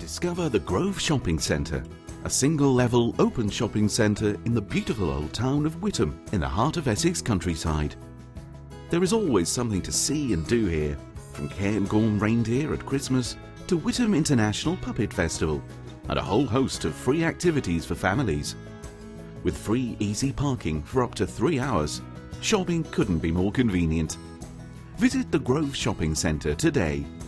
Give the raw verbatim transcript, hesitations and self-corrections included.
Discover the Grove Shopping Centre, a single-level open shopping centre in the beautiful old town of Witham in the heart of Essex countryside. There is always something to see and do here, from Cairngorm reindeer at Christmas to Witham International Puppet Festival and a whole host of free activities for families. With free easy parking for up to three hours, shopping couldn't be more convenient. Visit the Grove Shopping Centre today.